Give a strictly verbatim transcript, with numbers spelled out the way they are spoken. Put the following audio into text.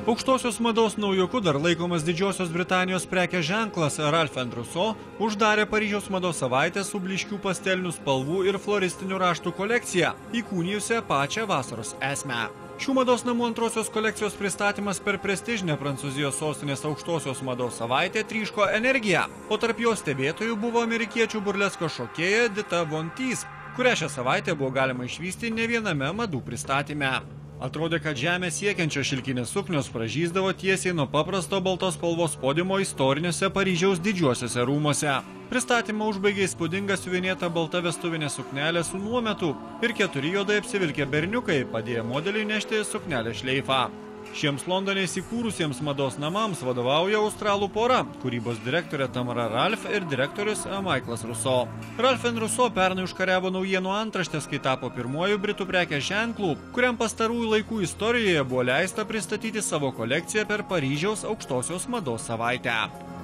Aukštosios mados naujoku dar laikomas Didžiosios Britanijos prekės ženklas Ralph and Russo uždarė Paryžiaus mados savaitę su blyškių pastelinių spalvų ir floristinių raštų kolekcija, įkūnijusią pačią vasaros esmę. Šių mados namų antrosios kolekcijos pristatymas per prestižinę Prancūzijos sostinės aukštosios mados savaitę tryško energiją, o tarp jos stebėtojų buvo amerikiečių burlesko šokėja Dita Von Teese, kurią šią savaitę buvo galima išvysti ne viename madų pristatyme. Atrodė, kad žemė siekiančios šilkinės suknios pražysdavo tiesiai nuo paprasto baltos spalvos podiumo istoriniuose Paryžiaus didžiuosiuose rūmuose. Pristatymą užbaigė įspūdinga siuvinėta balta vestuvinė suknelė su nuometu ir keturi juodai apsivilkę berniukai padėjo modeliui nešti suknelę šleifą. Šiems Londone įsikūrusiems mados namams vadovauja australų pora, kūrybos direktorė Tamara Ralph ir direktorius Michaelas Russo. Ralph and Russo pernai užkariavo naujienų antraštės, kai tapo pirmuoju britų prekės ženklų, kuriam pastarųjų laikų istorijoje buvo leista pristatyti savo kolekciją per Paryžiaus aukštosios mados savaitę.